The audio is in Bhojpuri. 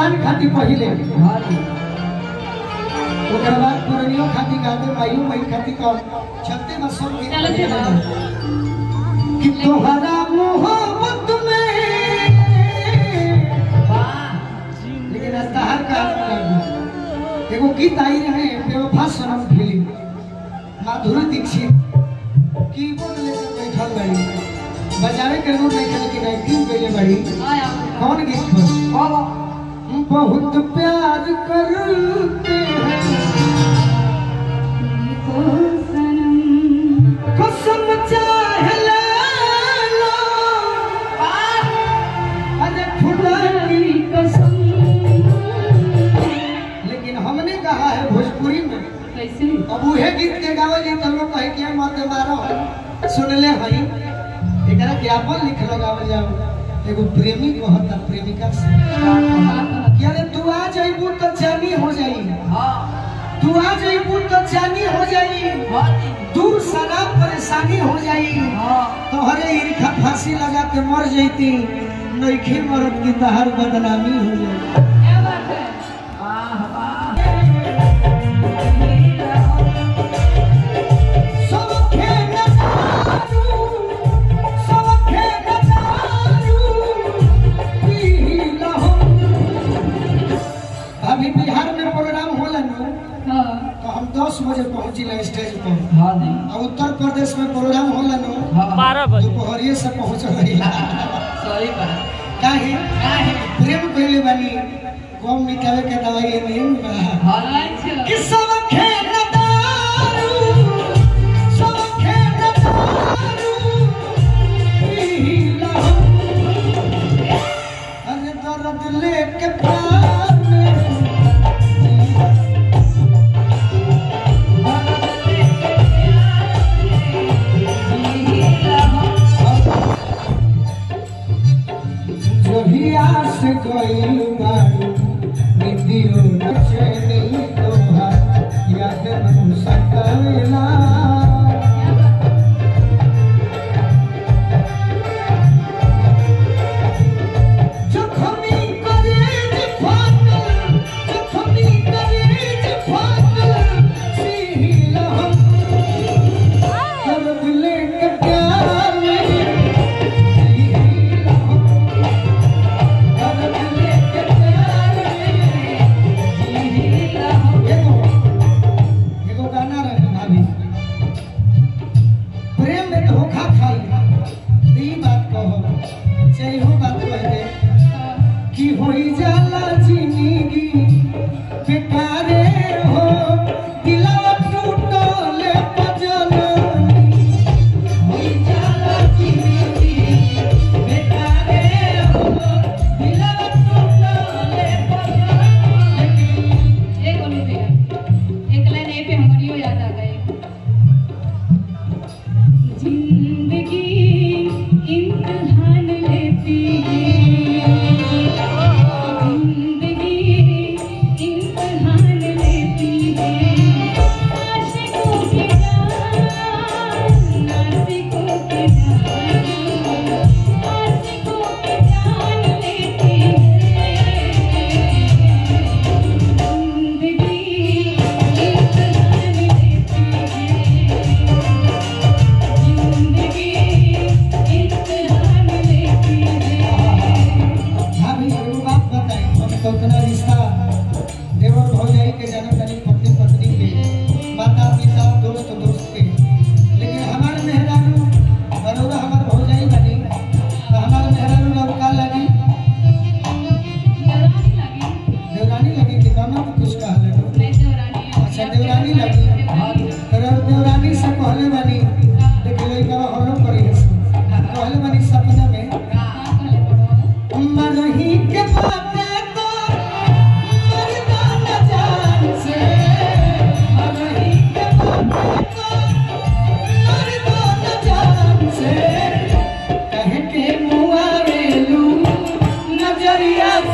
जवान खाती पहिले ओकर बाद पुरानियों खाती गाते माइयों मई खाती का चलते में सब कि तोहरा मोहब्बत में लेकिन अस्तहार का एगो गीत आई रहे बेवफा सनम फिल्म माधुरी दीक्षित कीबोर्ड लेकर बैठल बड़ी बजावे के रूप में लेकिन एक्टिंग कइले बड़ी कौन गीत पर बहुत प्यार करते हैं कसम चाहे ले लो अरे खुदा की कसम। लेकिन हमने कहा है भोजपुरी में कैसे अब वह गीत के गावे जी तो लोग कहे कि मत मारो सुन ले भाई एकरा ज्ञापन लिख लगावल जाओ एगो प्रेमी कहता प्रेमिका से कि अरे तू आ जाइबू तो जानी हो जाई तू आ जाइबू तो जानी हो जाई दूर सारा परेशानी हो जाई तोहरे ईर्खा फांसी लगा के मर जैती नइखे मरद की तहर बदनामी हो जाई। क्या बात है वाह वाह बिहार में प्रोग्राम होला ना तो हम 10 बजे पहुंचिला स्टेज पर हां नहीं और उत्तर प्रदेश में प्रोग्राम होला ना 12 बजे दोपहरिए से पहुंच रहीला सही बात काहे प्रेम कइले बानी गम मिटावे के दवाई नहीं हां अच्छा कि सब खेल दारू सब खेल दारू पीला अरे दर्द लेके प्यार में आस कोई मारू निदियो नचे नहीं तो याद मन सकला नजरिया